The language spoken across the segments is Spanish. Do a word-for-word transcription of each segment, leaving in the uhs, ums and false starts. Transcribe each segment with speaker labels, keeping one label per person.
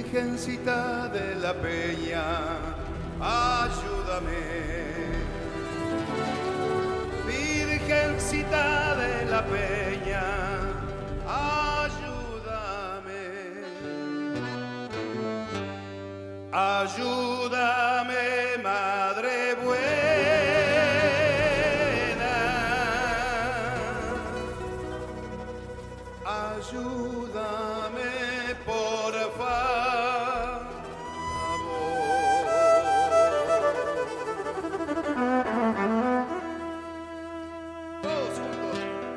Speaker 1: Virgencita de la Peña, ayúdame. Virgencita de la Peña, ayúdame. Ayúdame, Madre buena. Ayúdame, por favor. Todos juntos.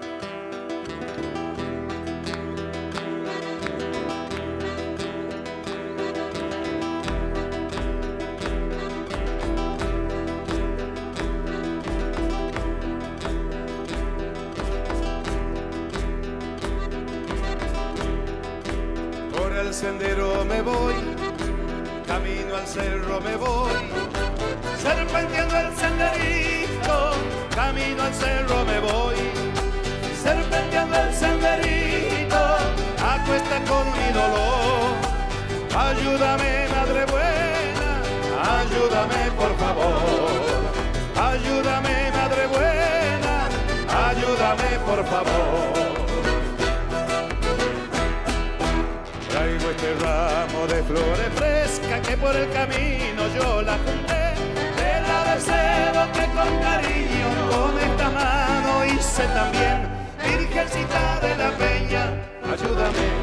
Speaker 1: Por el sendero me voy, camino al cerro me voy, serpenteando el senderito, camino al cerro me voy, serpenteando el senderito, a cuesta con mi dolor. Ayúdame, Madre buena, ayúdame por favor. Ayúdame, Madre buena, ayúdame por favor. Traigo este ramo de flores frescas que por el camino yo la junté. Te la deseo que con cariño con esta mano hice también. Virgencita de la Peña, ayúdame.